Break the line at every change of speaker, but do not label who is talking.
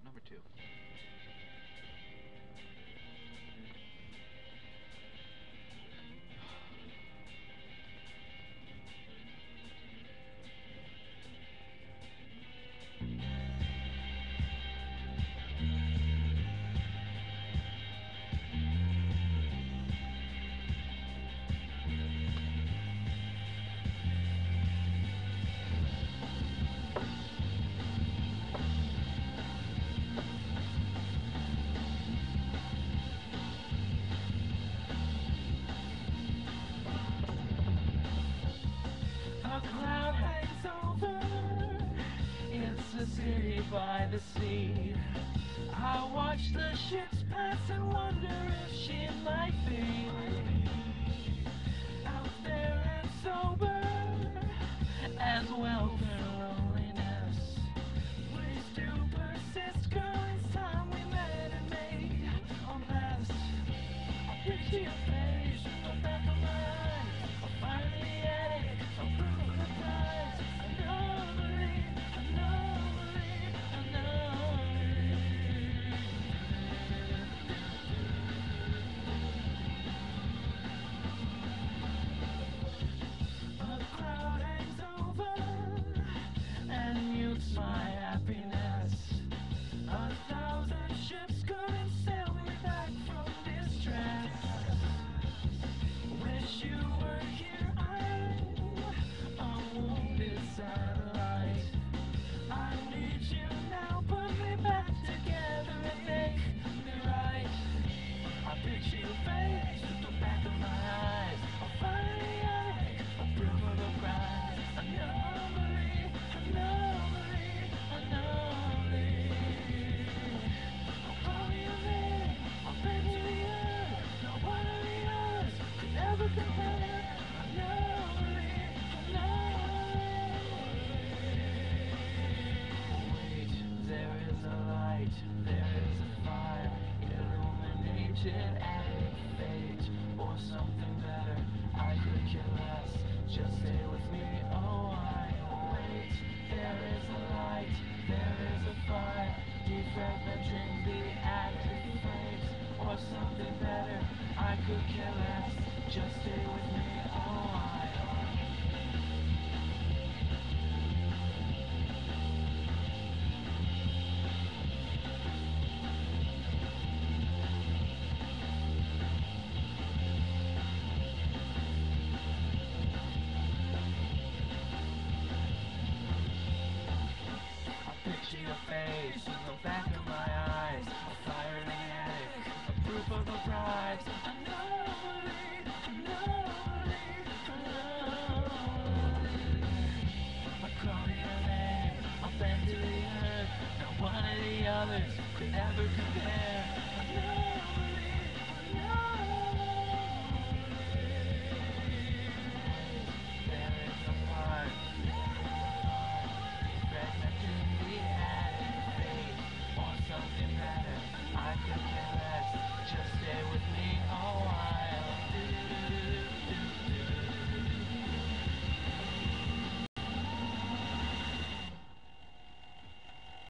number 2.
A cloud hangs over, it's a city by the sea. I watch the ships pass and wonder if she might be out there and sober, as well for loneliness. Please do persist, girl, it's time we met and made a mess. I picture your face in the back of my eyes. I finally had it, I'm proof of the prize. Anomaly, anomaly, anomaly. A cloud hangs over and mutes my happiness. 1,000 ships couldn't sail me back from distress. Wish you were here, I'm a wounded satellite. I need you now, put me back together and make me right. I picture your face with the back of my eyes. I'll finally have it, a proof of the prize. Anomaly, anomaly, anomaly. I'll call your name, I'll bend to the earth. Not one of the others could ever compare. Anomaly, anomaly. Wait, there is a light, there is a fire, illuminated and fate, or something better. I could care less, just stay with me. Oh, I wait. There is a light, there is a fire, defragmenting the active flames, or something better. I could care less, just stay with me. Oh, I picture your face in the back of my eyes. A fire in the attic, a proof of the prize. Anomaly, anomaly, anomaly. I call your name, I'll bend to the earth. Not one of the others could ever compare. Anomaly.